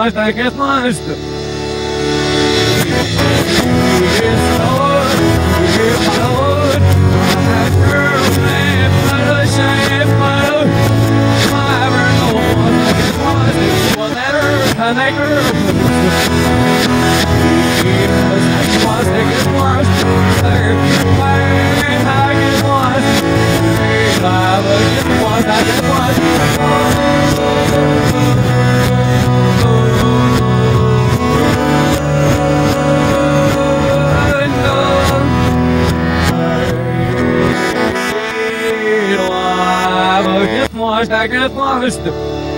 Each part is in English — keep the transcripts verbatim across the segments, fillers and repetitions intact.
mais, tá que mais. Yes, Lord, yes, Lord. That girl, man, but a shame, but a never know what I get was. Well, that earth, and that girl. Yes, I was, I get was. I get was, I get was. I get was, I get was. I get lost. Yes,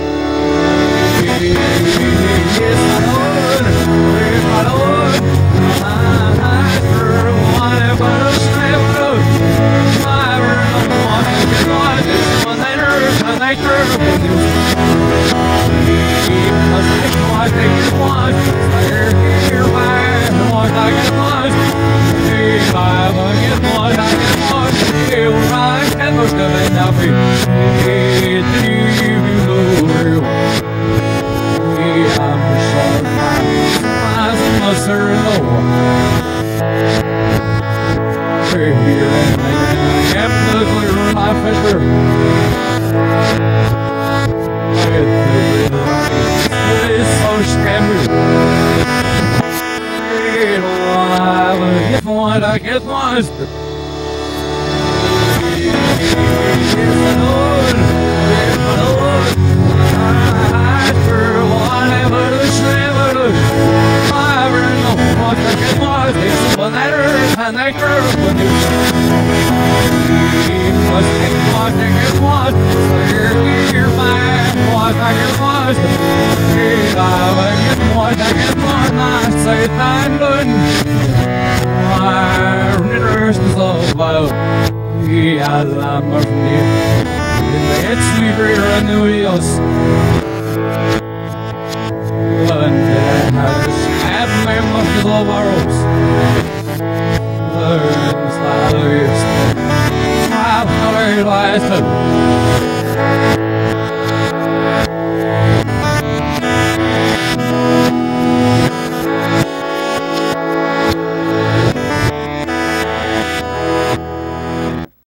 my Lord, my Lord, I for one, but a slave, I don't want to get lost. It's one that hurts, and I turn. Because I want to get lost. I hear my want I get lost. If I get lost, I get lost. You right, and most of it now be. Sir, no one. We're here and I am the clear my finger. It's so scary. If one I get lost. Yes, my Lord, yes, my Lord. I for whatever the shame. I get lost, it's one that earth and that girl when you must get lost, I get lost, I hear my lost, I get lost, I get lost, I get lost, I say thank God, my readers is all about, I love my friend, it's sweeter and the wheels, and then I was my much is all borrows. Learn the slide. I've no realized.